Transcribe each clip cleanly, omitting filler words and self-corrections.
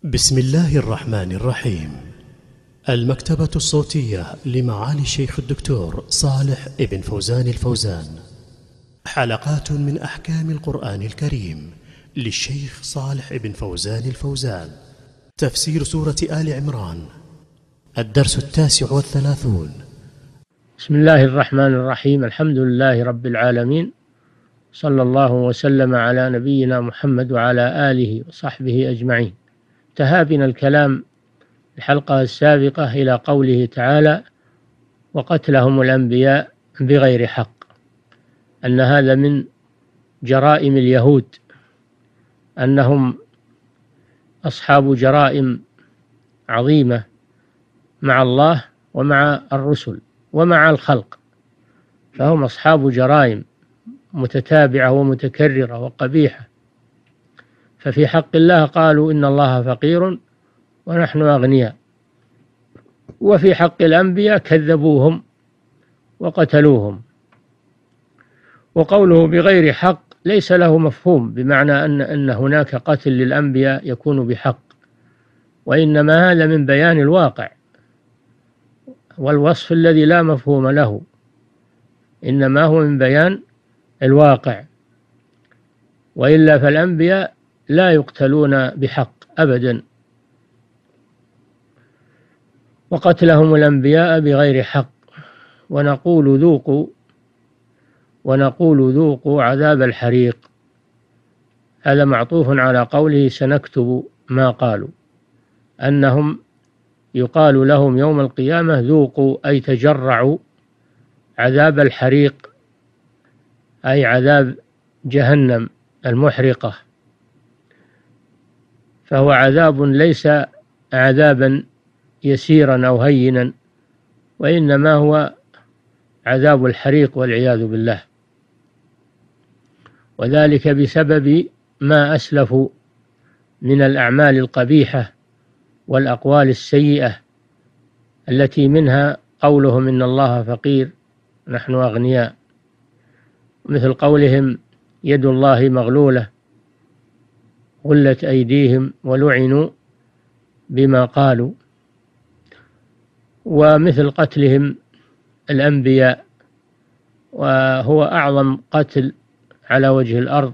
بسم الله الرحمن الرحيم. المكتبة الصوتية لمعالي الشيخ الدكتور صالح ابن فوزان الفوزان. حلقات من أحكام القرآن الكريم للشيخ صالح ابن فوزان الفوزان. تفسير سورة آل عمران، الدرس 39. بسم الله الرحمن الرحيم. الحمد لله رب العالمين، صلى الله وسلم على نبينا محمد وعلى آله وصحبه أجمعين. انتهى بنا الكلام الحلقة السابقة إلى قوله تعالى: وقتلهم الأنبياء بغير حق، أن هذا من جرائم اليهود، أنهم أصحاب جرائم عظيمة مع الله ومع الرسل ومع الخلق، فهم أصحاب جرائم متتابعة ومتكررة وقبيحة. ففي حق الله قالوا إن الله فقير ونحن أغنياء، وفي حق الأنبياء كذبوهم وقتلوهم. وقوله بغير حق ليس له مفهوم، بمعنى أن هناك قتل للأنبياء يكون بحق، وإنما هذا من بيان الواقع والوصف الذي لا مفهوم له، إنما هو من بيان الواقع، وإلا فالأنبياء لا يقتلون بحق أبدا. وقتلهم الأنبياء بغير حق ونقول ذوقوا عذاب الحريق. هذا معطوف على قوله سنكتب ما قالوا، أنهم يقال لهم يوم القيامة ذوقوا، أي تجرعوا عذاب الحريق، أي عذاب جهنم المحرقة. فهو عذاب ليس عذابا يسيرا أو هينا، وإنما هو عذاب الحريق والعياذ بالله، وذلك بسبب ما أسلفوا من الأعمال القبيحة والأقوال السيئة، التي منها قولهم إن الله فقير نحن أغنياء، مثل قولهم يد الله مغلولة غلت أيديهم ولعنوا بما قالوا، ومثل قتلهم الأنبياء، وهو أعظم قتل على وجه الأرض.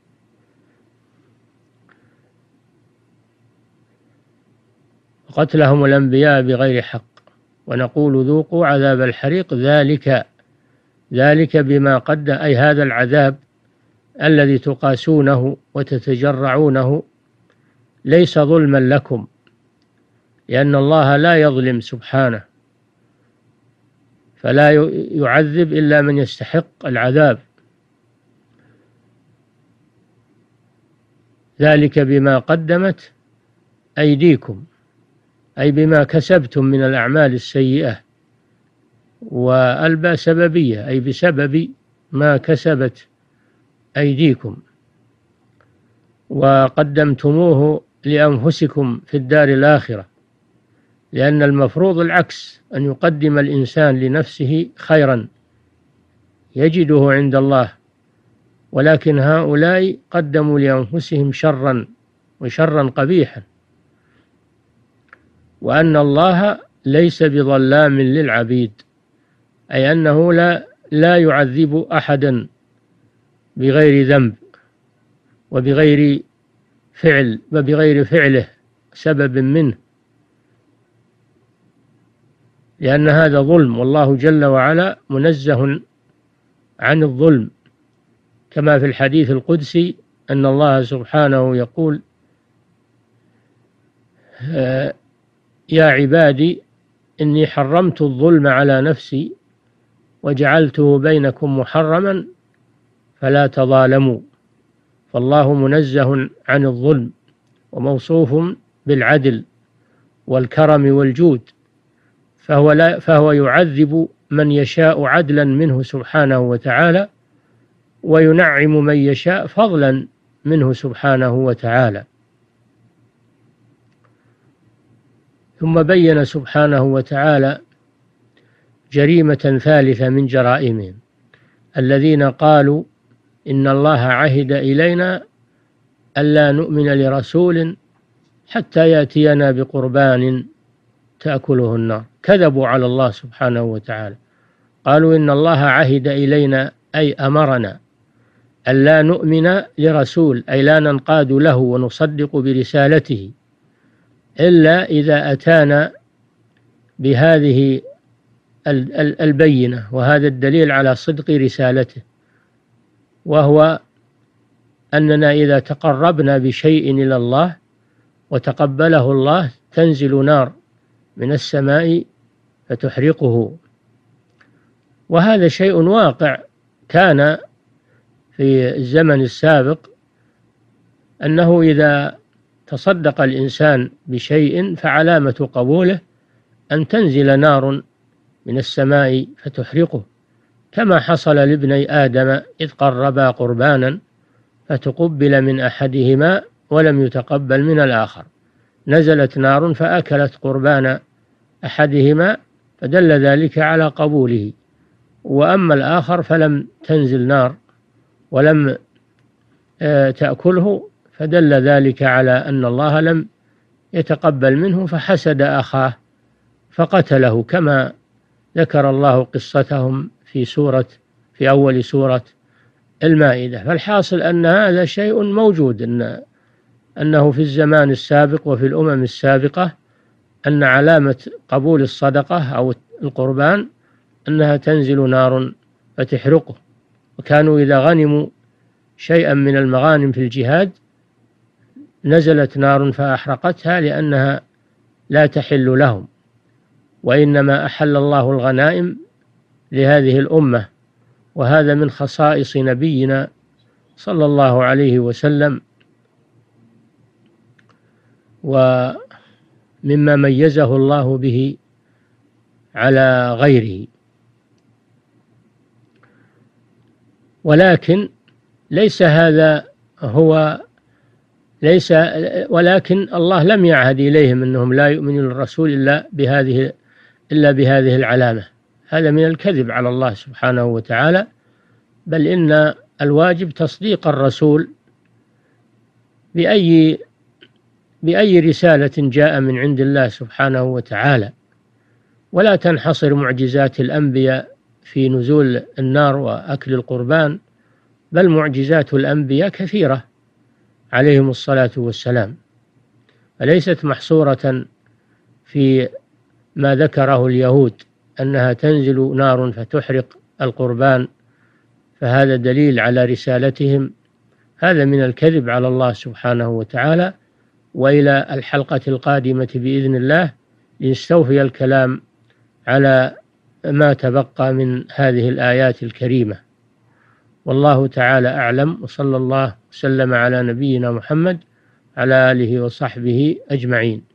قتلهم الأنبياء بغير حق ونقول ذوقوا عذاب الحريق، ذلك بما قدم، أي هذا العذاب الذي تقاسونه وتتجرعونه ليس ظلما لكم، لأن الله لا يظلم سبحانه، فلا يعذب إلا من يستحق العذاب. ذلك بما قدمت أيديكم، أي بما كسبتم من الأعمال السيئة، والباء سببية، أي بسبب ما كسبت أيديكم وقدمتموه لأنفسكم في الدار الآخرة، لأن المفروض العكس، أن يقدم الإنسان لنفسه خيرا يجده عند الله، ولكن هؤلاء قدموا لأنفسهم شرا وشرا قبيحا، وأن الله ليس بظلام للعبيد، أي أنه لا يعذب أحدا بغير ذنب وبغير فعله سبب منه، لأن هذا ظلم، والله جل وعلا منزه عن الظلم، كما في الحديث القدسي أن الله سبحانه يقول: يا عبادي إني حرمت الظلم على نفسي وجعلته بينكم محرما فلا تظالموا. فالله منزه عن الظلم وموصوف بالعدل والكرم والجود، فهو يعذب من يشاء عدلا منه سبحانه وتعالى، وينعم من يشاء فضلا منه سبحانه وتعالى. ثم بين سبحانه وتعالى جريمة ثالثة من جرائمهم، الذين قالوا إن الله عهد إلينا ألا نؤمن لرسول حتى يأتينا بقربان تأكله النار. كذبوا على الله سبحانه وتعالى، قالوا إن الله عهد إلينا أي أمرنا ألا نؤمن لرسول، أي لا ننقاد له ونصدق برسالته إلا إذا أتانا بهذه البينة وهذا الدليل على صدق رسالته، وهو أننا إذا تقربنا بشيء إلى الله وتقبله الله تنزل نار من السماء فتحرقه. وهذا شيء واقع كان في الزمن السابق، أنه إذا تصدق الإنسان بشيء فعلامة قبوله أن تنزل نار من السماء فتحرقه، كما حصل لابني آدم إذ قربا قربانا فتقبل من أحدهما ولم يتقبل من الآخر، نزلت نار فأكلت قربان أحدهما فدل ذلك على قبوله، وأما الآخر فلم تنزل نار ولم تأكله فدل ذلك على أن الله لم يتقبل منه فحسد أخاه فقتله، كما ذكر الله قصتهم في أول سورة المائدة. فالحاصل أن هذا شيء موجود، أنه في الزمان السابق وفي الأمم السابقة أن علامة قبول الصدقة أو القربان أنها تنزل نار فتحرقه، وكانوا إذا غنموا شيئا من المغانم في الجهاد نزلت نار فأحرقتها لأنها لا تحل لهم، وإنما أحل الله الغنائم لهذه الأمة، وهذا من خصائص نبينا صلى الله عليه وسلم ومما ميزه الله به على غيره. ولكن ولكن الله لم يعهد إليهم أنهم لا يؤمنون الرسول إلا بهذه العلامة، هذا من الكذب على الله سبحانه وتعالى، بل إن الواجب تصديق الرسول بأي رسالة جاء من عند الله سبحانه وتعالى، ولا تنحصر معجزات الأنبياء في نزول النار وأكل القربان، بل معجزات الأنبياء كثيرة عليهم الصلاة والسلام، فليست محصورة في ما ذكره اليهود أنها تنزل نار فتحرق القربان، فهذا دليل على رسالتهم، هذا من الكذب على الله سبحانه وتعالى. وإلى الحلقة القادمة بإذن الله لنستوفي الكلام على ما تبقى من هذه الآيات الكريمة، والله تعالى أعلم، وصلى الله وسلم على نبينا محمد على آله وصحبه أجمعين.